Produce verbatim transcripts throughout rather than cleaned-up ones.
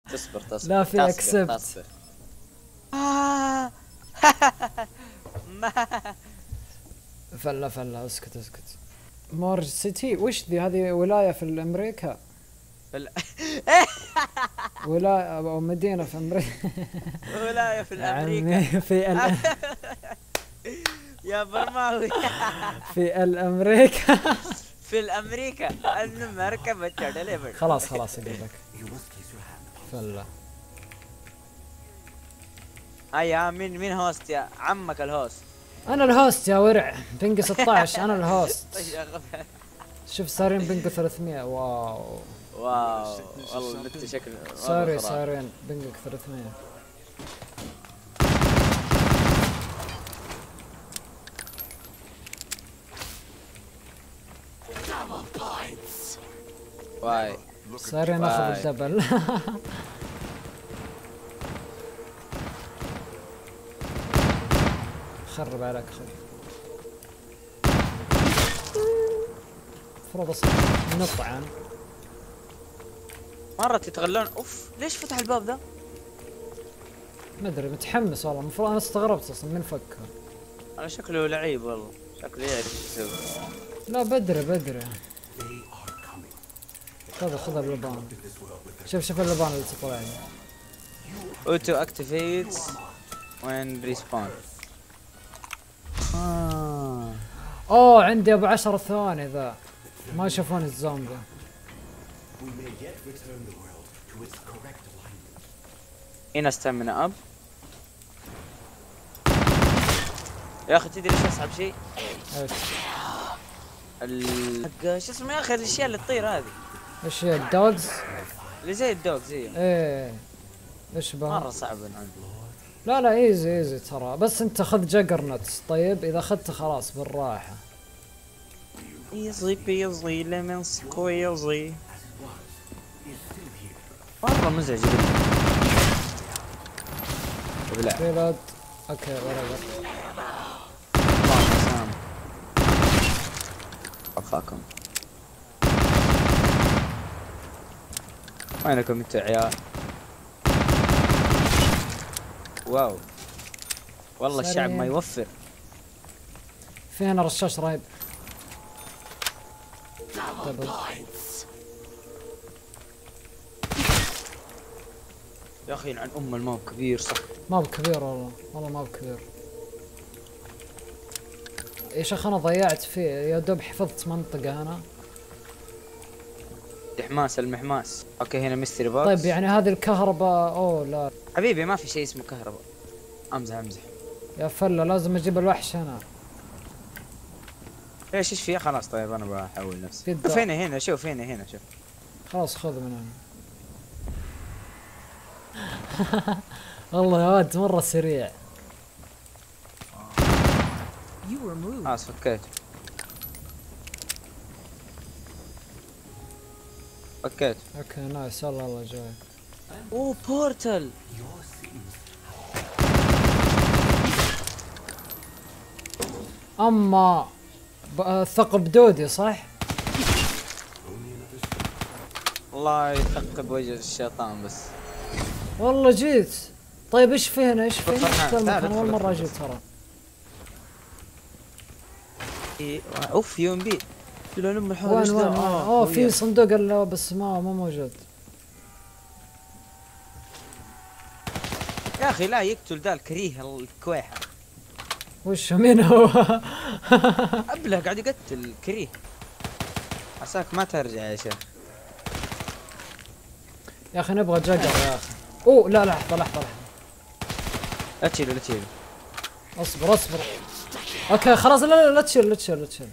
تصبر تصبر لا في تصبر اكسبت. تصبر. آه. ما فلا فلا اسكت اسكت. مورج سيتي وش ذي؟ هذه ولاية في امريكا. فل... ولاية او مدينة في امريكا. ولاية في الامريكا. عمي في ال يا برماوي. في الامريكا. في الامريكا المركبة تدليفر. خلاص خلاص اقول لك. فلا اي مين مين هوست يا عمك الهوست؟ انا الهوست يا ورع. بنج ستة عشر انا الهوست. شوف صارين بنج ثلاثمية. واو واو والله انت شكل سوري صارين بنجك ثلاثمية. واي صارين ناخذ الدبل. خرب عليك خرب. المفروض اصلا نطعن. مرة يتغلون. اوف ليش فتح الباب ذا؟ ما ادري متحمس والله. المفروض انا استغربت اصلا من فكها. انا شكله لعيب والله. شكله يعرف ايش يسوي. لا بدري بدري. خذ خذ اللبان. شوف شوف اللبان اللي تطلع لي. اوتو اكتيفيت وين ريسبون. آه. اوه عندي ابو عشر ثواني ذا. ما يشوفون الزومبي. هنا استمنا اب. يا اخي تدري ايش اصعب شيء؟ ايش؟ ال شو اسمه يا اخي الاشياء اللي تطير هذه؟ ايش هي الدوجز؟ اللي زي الدوغ زي ايه ايش بها؟ مرة صعب عندي. لا لا ايزي ايزي ترى. بس انت خذ جاجرنتس. طيب اذا اخذته خلاص بالراحة. ايزي بيزي لمن سكويزي. مرة مزعج بالله. ريلود. اوكي ورا الله عفاكم. وينكم انتوا يا عيال؟ واو والله الشعب ما يوفر. في هنا رشاش رهيب. يا اخي عن ام الموب كبير صح. ما بكبير والله والله ما بكبير. يا شيخ انا ضيعت فيه يا دوب حفظت منطقة انا. الحماس المحماس. اوكي هنا ميستري بوكس. طيب يعني هذه الكهرباء. اوه لا حبيبي ما في شيء اسمه كهرباء. امزح امزح يا فله لازم اجيب الوحش هنا. ايش ايش فيه؟ خلاص طيب انا بحول نفسي. كده. شوف هنا هنا شوف هنا هنا شوف. خلاص خذ من هنا. والله يا واد مرة سريع. خلاص فكيت فكيت. اوكي نايس الله الله جاي. اوه بورتل. اما ثقب دودي صح؟ الله يثقب وجه الشيطان بس. والله جيت. طيب ايش في هنا؟ ايش في ادخل هنا؟ معنا. تعال انا اول ادخل مرة ادخل. اجي ترى. إيه، اوف يو ام بي. لون ام الحوار وين ايش وين ذا؟ وين؟ اه اوه في هوية. صندوق ال- بس ما مو موجود. يا اخي لا يقتل ذا الكريه الكويحة. وش مين هو؟ ابله قاعد يقتل كريه. عساك ما ترجع يا شيخ. يا اخي نبغى جقر يا اخي. اوه لا لحظة لحظة لحظة. لا تشيله لا تشيله. اصبر اصبر. اوكي خلاص لا لا لا تشيل لا تشيل لا تشيل.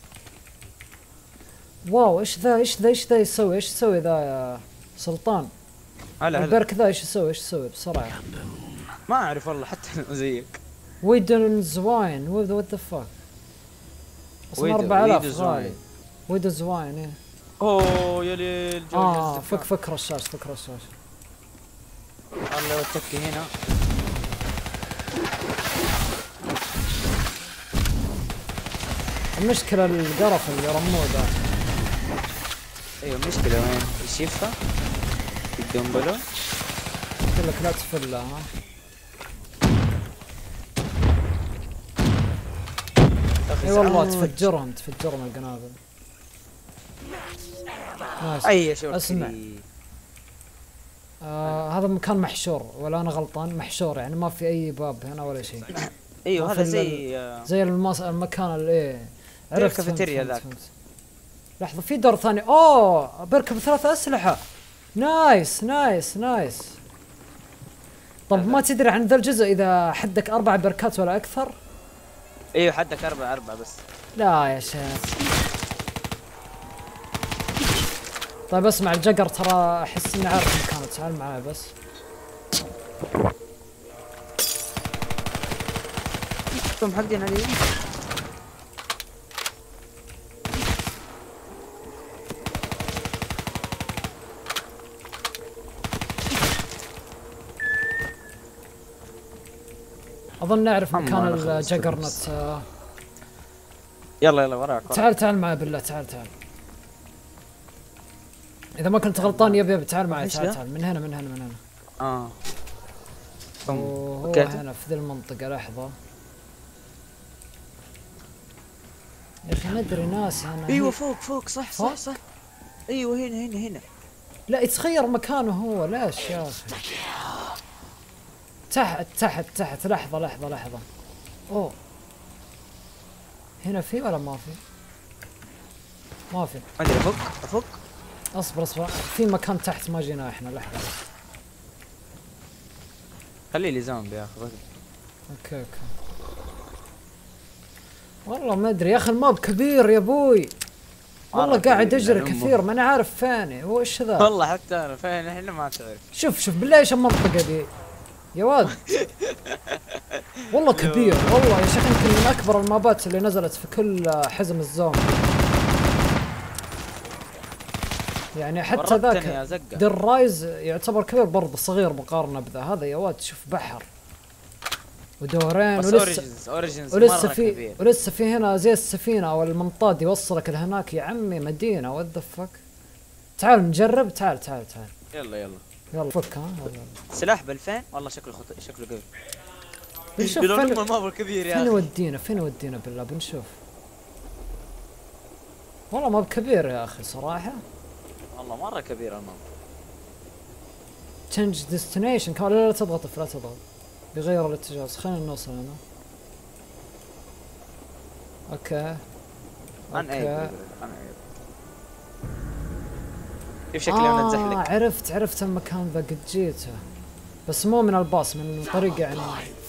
واو ايش ذا ايش ذا ايش ذا يسوي؟ ايش يسوي ذا يا سلطان؟ هلا هلا. البرك ذا ايش يسوي؟ ايش يسوي بسرعة؟ ما اعرف والله حتى زيك. ويدنز واين وات ذا فاك. اصلا أربعة آلاف غالي. ويدنز واين ايه. اوه يا ليل. اه فك فك رشاش فك رشاش. الله يتكي هنا. المشكلة القرف اللي رموه ذا. ايوه مشكلة وين؟ الشفة؟ الدنبلو؟ قلت لك لا تفله ها. اي والله تفجرهم تفجرهم القنابل. نايس. اي شوف اسمع آه هذا مكان محشور ولا انا غلطان؟ محشور يعني ما في اي باب هنا ولا شيء. ايوه هذا زي آه زي المس... المكان اللي ايه عرفت الكافيتيريا ذاك. لحظه في دور ثاني. اوه بركب ثلاث اسلحه. نايس نايس نايس. طب ما تدري عن ذا الجزء اذا حدك اربع بركات ولا اكثر؟ ايوه حدك اربع اربع بس. لا يا شيخ. طيب اسمع الجقر ترى احس اني عارف مكانه، تعال معاي بس. انتم حقين علي. اظن نعرف مكان الجقر نت. يلا يلا وراك. تعال تعال معي بالله تعال تعال. اذا ما كنت غلطان يب يب تعال معي تعال تعال من هنا من هنا من هنا. اه هو هنا في ذي المنطقة. لحظة يا اخي ما ادري ناس هنا. ايوه فوق فوق صح صح صح. ايوه هنا هنا هنا. لا يتغير مكانه هو ليش يا اخي؟ تحت تحت تحت. لحظة لحظة لحظة. اوه هنا في ولا ما في؟ ما في. ادري افك افك. اصبر اصبر في مكان تحت ما جينا احنا. لحظة خلي لي زومبي يا اخي. اوكي اوكي والله ما ادري يا اخي الماب كبير يا ابوي. والله قاعد اجري كثير ماني عارف فيني وش ذا. والله حتى انا فين احنا ما تعرف. شوف شوف بالله ايش المنطقة دي يا واد. والله كبير والله يا شيخ. يمكن من اكبر المابات اللي نزلت في كل حزم الزومبي يعني. حتى ذاك درايز يعتبر كبير برضه صغير مقارنة بذا. هذا يا واد شوف بحر ودورين ولسه أوريجنز أوريجنز ولسه في كبير. ولسه في هنا زي السفينة او المنطاد يوصلك لهناك يا عمي مدينة. وات ذا فك. تعال نجرب. تعال تعال تعال يلا يلا يلا فك. ها سلاح بألفين والله شكله خط... شكله قوي. بنشوف فين الماب الكبير يا فين يودينا فين يودينا بالله بنشوف. والله ماب كبير يا اخي صراحة. والله مرة كبير الماب. تشنج ديستنيشن كان. لا لا تضغط لا تضغط بيغير الاتجاه. خلينا نوصل هنا. اوكي اوكي كيف شكلي وانا اتزحلق. عرفت عرفت المكان ذا قد جيته بس مو من الباص من طريق يعني.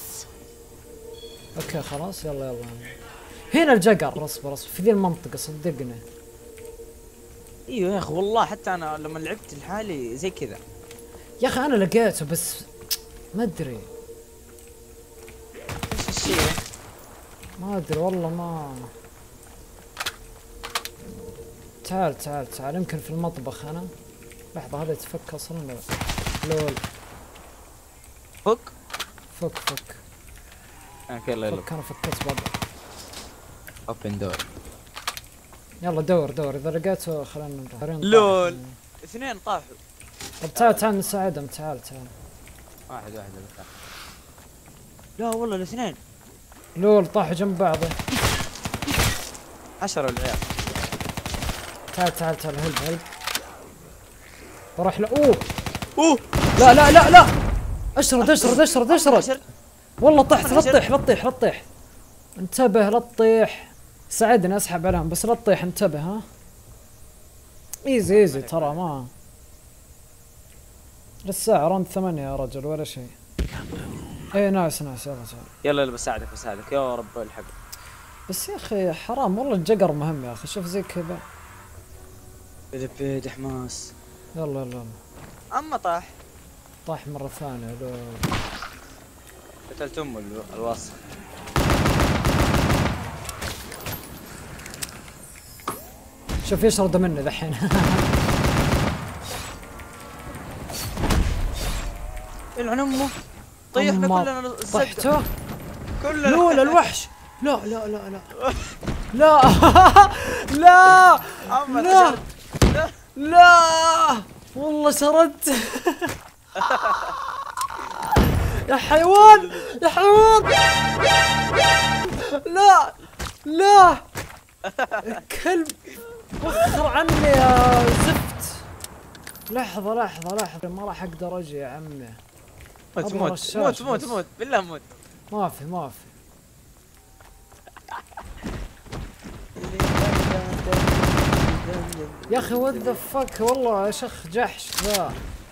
اوكي خلاص يلا يلا. هنا الجقر. اصبر اصبر في ذي المنطقة صدقني. ايوه يا اخي والله حتى انا لما لعبت لحالي زي كذا يا اخي انا لقيته بس ما ادري ايش الشيء. ما ادري والله ما. تعال تعال تعال يمكن في المطبخ انا. لحظة هذا يتفك اصلا. لول فك فك فك. اوكي يلا يلا. فك انا فكيت بابا. اوبن دور. يلا دور دور اذا لقيته خلينا نروح. لول اثنين طاحوا. طب تعال تعال نساعدهم. تعال تعال. واحد واحد بس. لا والله الاثنين. لول طاحوا جنب بعض. عشرة العيال. تعال تعال تعال هلب هلب. بروح له. اوه اوه لا لا لا لا. اشرد اشرد اشرد اشرد. والله طحت. لا تطيح لا تطيح لا تطيح. انتبه لا تطيح. ساعدني اسحب عليهم بس لا تطيح. انتبه ها. ايزي ايزي ترى ما. الساعة راند ثمانية يا رجل ولا شيء. ايه نايس نايس يلا تعال. يلا يلا بساعدك بساعدك يا رب الحق. بس يا اخي حرام والله الجقر مهم يا اخي. شوف زي كذا. بيد بيد حماس. يلا يلا يلا. اما طاح. طاح مرة ثانية. لو قتلت امه الواسخ. شوف يشرد مني ذحين. يلعن امه. طيحنا كلنا. طحته كلنا. لول الوحش. لا لا لا لا لا لا لا لا والله شردت. يا حيوان يا حيوان. لا لا كلب وخر عني يا زفت. لحظة لحظة لحظة ما راح اقدر اجي يا عمي. موت موت موت موت موت بالله موت. ما في ما في. يا اخي وات ذا فك والله يا شيخ جحش ذا.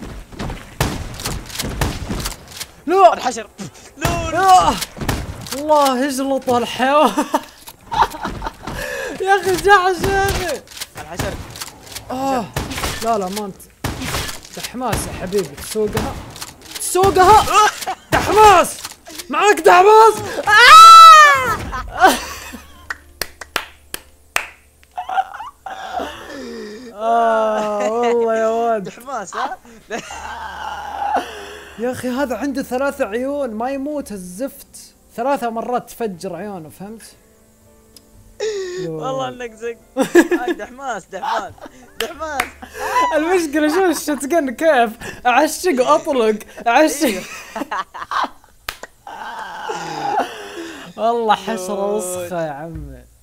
لا الحشر. لا الله يجلطه الحيوان. يا اخي جحش يا اخي. الحشر. اه لا لا ما انت دحماس يا حبيبي تسوقها تسوقها. دحماس معاك دحماس. آه والله يا واد دحماس ها. يا اخي هذا عنده ثلاث عيون ما يموت الزفت. ثلاثة مرات تفجر عيونه فهمت؟ والله انك زق. دحماس دحماس دحماس. المشكلة شوف الشتقن كيف اعشق واطلق اعشق. والله حشرة وسخة يا عمي.